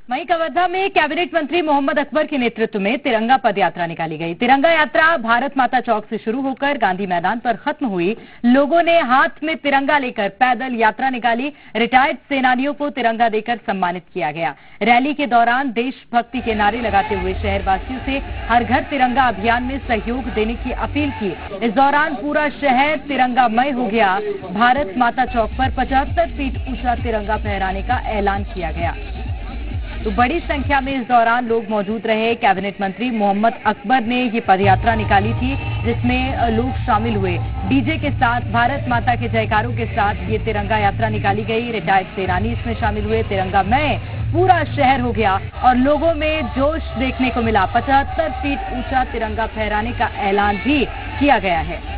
वहीं कवर्धा में कैबिनेट मंत्री मोहम्मद अकबर के नेतृत्व में तिरंगा पद यात्रा निकाली गई। तिरंगा यात्रा भारत माता चौक से शुरू होकर गांधी मैदान पर खत्म हुई। लोगों ने हाथ में तिरंगा लेकर पैदल यात्रा निकाली। रिटायर्ड सेनानियों को तिरंगा देकर सम्मानित किया गया। रैली के दौरान देशभक्ति के नारे लगाते हुए शहरवासियों से हर घर तिरंगा अभियान में सहयोग देने की अपील की। इस दौरान पूरा शहर तिरंगामय हो गया। भारत माता चौक पर 75 फीट ऊंचा तिरंगा फहराने का ऐलान किया गया। तो बड़ी संख्या में इस दौरान लोग मौजूद रहे। कैबिनेट मंत्री मोहम्मद अकबर ने ये पदयात्रा निकाली थी, जिसमें लोग शामिल हुए। डीजे के साथ, भारत माता के जयकारों के साथ ये तिरंगा यात्रा निकाली गई। रिटायर्ड सेनानी इसमें शामिल हुए। तिरंगामय पूरा शहर हो गया और लोगों में जोश देखने को मिला। 75 फीट ऊंचा तिरंगा फहराने का ऐलान भी किया गया है।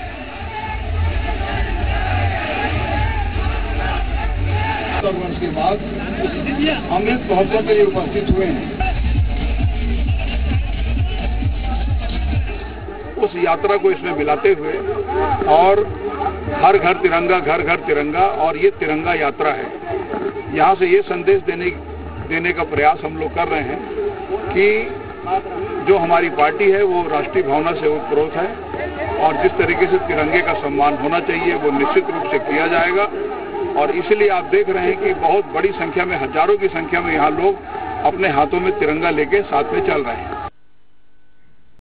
वर्ष के बाद अमृत महोत्सव के लिए उपस्थित हुए हैं। उस यात्रा को इसमें मिलाते हुए और हर घर तिरंगा, घर घर तिरंगा, और ये तिरंगा यात्रा है। यहाँ से ये संदेश देने का प्रयास हम लोग कर रहे हैं कि जो हमारी पार्टी है वो राष्ट्रीय भावना से ओतप्रोत है और जिस तरीके से तिरंगे का सम्मान होना चाहिए वो निश्चित रूप से किया जाएगा। और इसलिए आप देख रहे हैं कि बहुत बड़ी संख्या में, हजारों की संख्या में यहाँ लोग अपने हाथों में तिरंगा लेके साथ में चल रहे हैं।